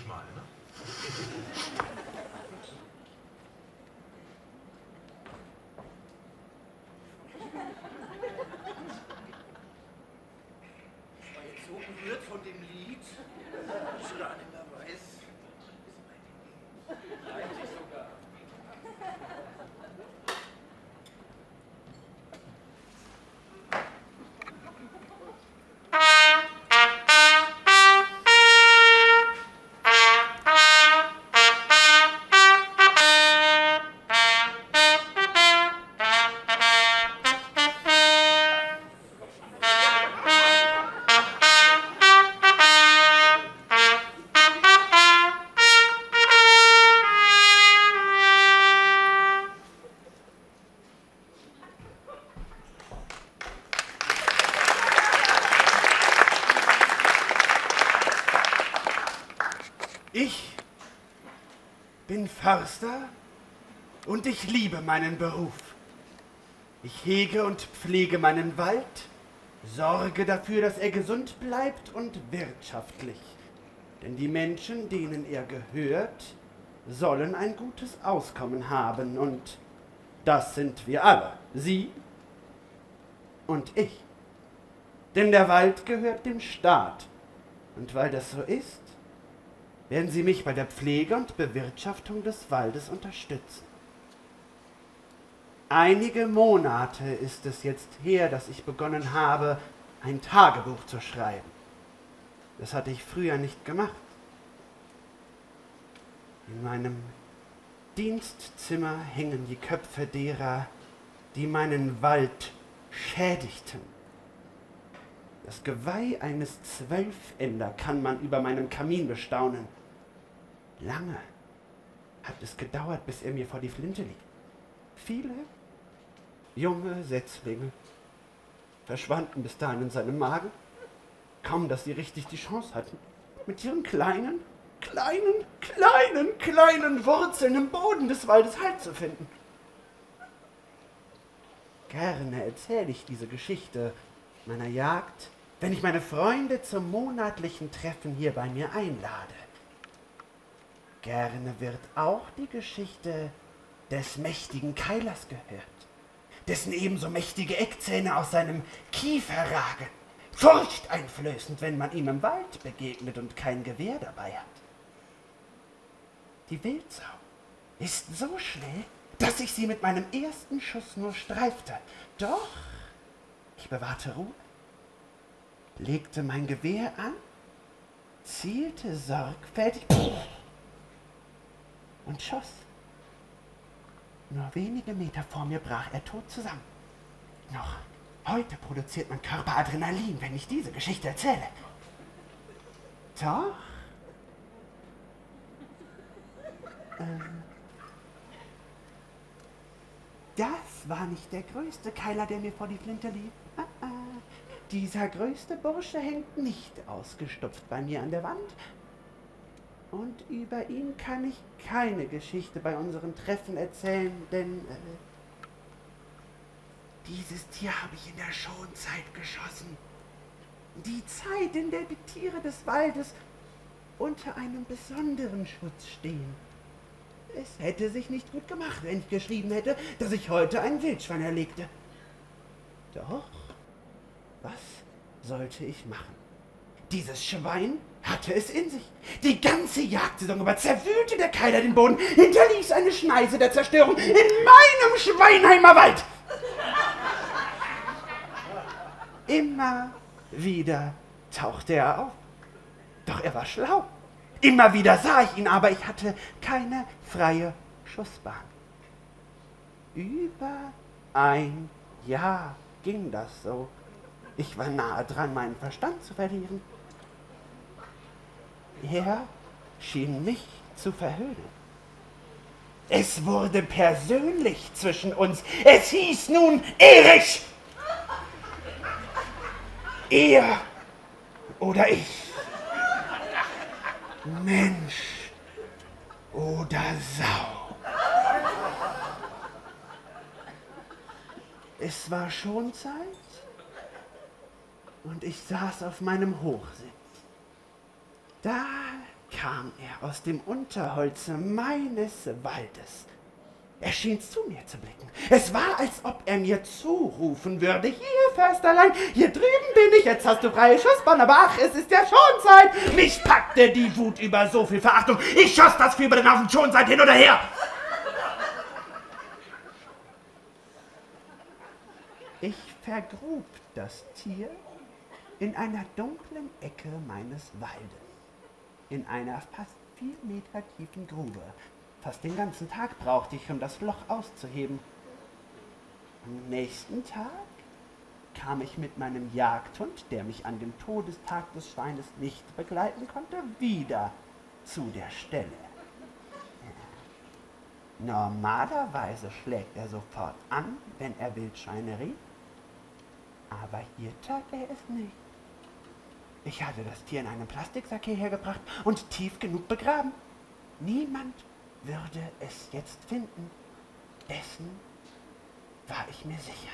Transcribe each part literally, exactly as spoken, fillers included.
mal, ne? Ich war jetzt so berührt von dem Lied, dass ich gar nicht mehr weiß, wie es weitergeht. Eigentlich sogar. Ich bin Förster und ich liebe meinen Beruf. Ich hege und pflege meinen Wald, sorge dafür, dass er gesund bleibt und wirtschaftlich. Denn die Menschen, denen er gehört, sollen ein gutes Auskommen haben. Und das sind wir alle, Sie und ich. Denn der Wald gehört dem Staat. Und weil das so ist, werden Sie mich bei der Pflege und Bewirtschaftung des Waldes unterstützen. Einige Monate ist es jetzt her, dass ich begonnen habe, ein Tagebuch zu schreiben. Das hatte ich früher nicht gemacht. In meinem Dienstzimmer hängen die Köpfe derer, die meinen Wald schädigten. Das Geweih eines Zwölfender kann man über meinem Kamin bestaunen. Lange hat es gedauert, bis er mir vor die Flinte lief. Viele junge Setzlinge verschwanden bis dahin in seinem Magen, kaum dass sie richtig die Chance hatten, mit ihren kleinen, kleinen, kleinen, kleinen Wurzeln im Boden des Waldes Halt zu finden. Gerne erzähle ich diese Geschichte meiner Jagd, wenn ich meine Freunde zum monatlichen Treffen hier bei mir einlade. Gerne wird auch die Geschichte des mächtigen Keilers gehört, dessen ebenso mächtige Eckzähne aus seinem Kiefer ragen, furchteinflößend, wenn man ihm im Wald begegnet und kein Gewehr dabei hat. Die Wildsau ist so schnell, dass ich sie mit meinem ersten Schuss nur streifte. Doch ich bewahrte Ruhe, legte mein Gewehr an, zielte sorgfältig und schoss. Nur wenige Meter vor mir brach er tot zusammen. Noch heute produziert mein Körper Adrenalin, wenn ich diese Geschichte erzähle. Doch, ähm, das war nicht der größte Keiler, der mir vor die Flinte lief. Ah, ah. Dieser größte Bursche hängt nicht ausgestopft bei mir an der Wand. Und über ihn kann ich keine Geschichte bei unseren Treffen erzählen, denn äh, dieses Tier habe ich in der Schonzeit geschossen. Die Zeit, in der die Tiere des Waldes unter einem besonderen Schutz stehen. Es hätte sich nicht gut gemacht, wenn ich geschrieben hätte, dass ich heute ein Wildschwein erlegte. Doch, was sollte ich machen? Dieses Schwein hatte es in sich. Die ganze Jagdsaison über zerwühlte der Keiler den Boden, hinterließ eine Schneise der Zerstörung in meinem Schweinheimer Wald. Immer wieder tauchte er auf. Doch er war schlau. Immer wieder sah ich ihn, aber ich hatte keine freie Schussbahn. Über ein Jahr ging das so. Ich war nahe dran, meinen Verstand zu verlieren. Er schien mich zu verhöhnen. Es wurde persönlich zwischen uns. Es hieß nun Erich. Er oder ich. Mensch oder Sau. Es war schon Zeit und ich saß auf meinem Hochsitz. Da kam er aus dem Unterholze meines Waldes. Er schien zu mir zu blicken. Es war, als ob er mir zurufen würde: Hier, Försterlein, hier drüben bin ich, jetzt hast du freie Schussbahn, aber ach, es ist ja schon Zeit. Mich packte die Wut über so viel Verachtung. Ich schoss das Vieh über den Haufen schon Zeit hin oder her. Ich vergrub das Tier in einer dunklen Ecke meines Waldes, in einer fast vier Meter tiefen Grube. Fast den ganzen Tag brauchte ich, um das Loch auszuheben. Am nächsten Tag kam ich mit meinem Jagdhund, der mich an dem Todestag des Schweines nicht begleiten konnte, wieder zu der Stelle. Normalerweise schlägt er sofort an, wenn er Wildschweine riecht, aber hier tat er es nicht. Ich hatte das Tier in einem Plastiksack hierher gebracht und tief genug begraben. Niemand würde es jetzt finden. Dessen war ich mir sicher.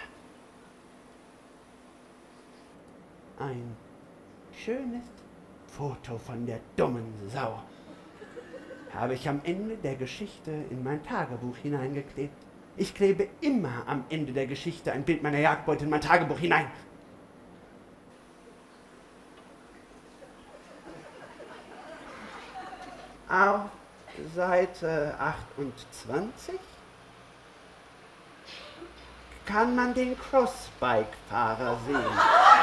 Ein schönes Foto von der dummen Sau habe ich am Ende der Geschichte in mein Tagebuch hineingeklebt. Ich klebe immer am Ende der Geschichte ein Bild meiner Jagdbeute in mein Tagebuch hinein. Auf Seite achtundzwanzig kann man den Crossbike-Fahrer sehen,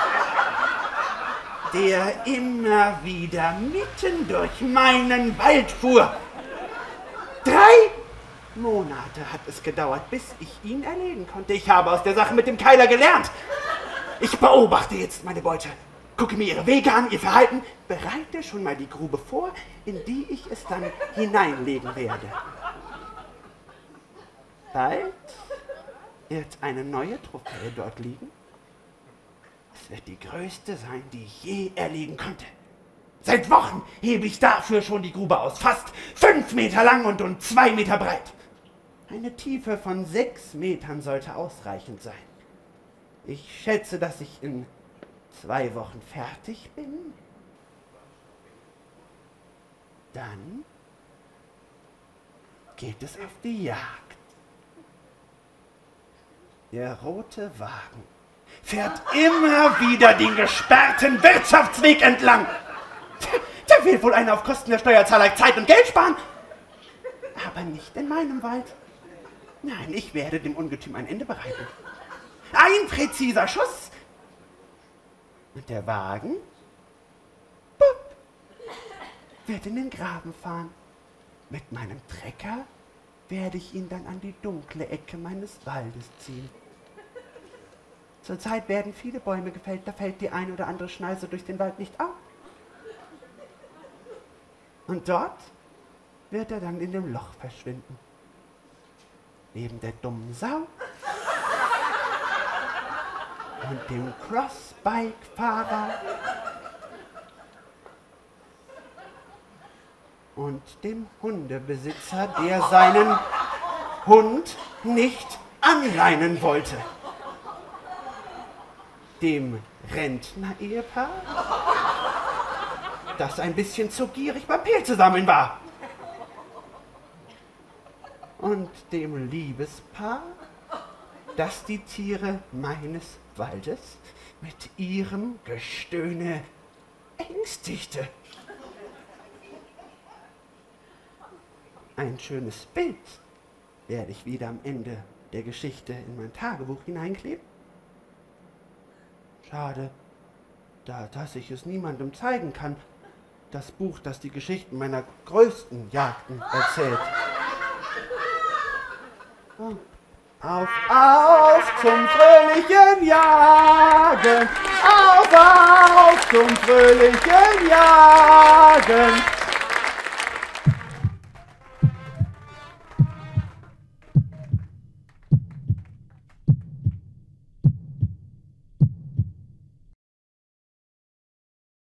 der immer wieder mitten durch meinen Wald fuhr. Drei Monate hat es gedauert, bis ich ihn erlegen konnte. Ich habe aus der Sache mit dem Keiler gelernt. Ich beobachte jetzt meine Beute. Gucke mir ihre Wege an, ihr Verhalten, bereite schon mal die Grube vor, in die ich es dann hineinlegen werde. Bald wird eine neue Trophäe dort liegen. Es wird die größte sein, die ich je erlegen konnte. Seit Wochen hebe ich dafür schon die Grube aus, fast fünf Meter lang und um zwei Meter breit. Eine Tiefe von sechs Metern sollte ausreichend sein. Ich schätze, dass ich in zwei Wochen fertig bin. Dann geht es auf die Jagd. Der rote Wagen fährt immer wieder den gesperrten Wirtschaftsweg entlang. Da will wohl einer auf Kosten der Steuerzahler Zeit und Geld sparen. Aber nicht in meinem Wald. Nein, ich werde dem Ungetüm ein Ende bereiten. Ein präziser Schuss. Und der Wagen, bupp, wird in den Graben fahren. Mit meinem Trecker werde ich ihn dann an die dunkle Ecke meines Waldes ziehen. Zurzeit werden viele Bäume gefällt, da fällt die ein oder andere Schneise durch den Wald nicht auf. Und dort wird er dann in dem Loch verschwinden. Neben der dummen Sau und dem Crossbike-Fahrer und dem Hundebesitzer, der seinen Hund nicht anleinen wollte. Dem Rentner-Ehepaar, das ein bisschen zu gierig beim Pilze sammeln war. Und dem Liebespaar, das die Tiere meines Waldes mit ihrem Gestöhne ängstigte. Ein schönes Bild werde ich wieder am Ende der Geschichte in mein Tagebuch hineinkleben. Schade, da, dass ich es niemandem zeigen kann. Das Buch, das die Geschichten meiner größten Jagden erzählt. Oh. Auf, auf zum fröhlichen Jagen! Auf, auf zum fröhlichen Jagen!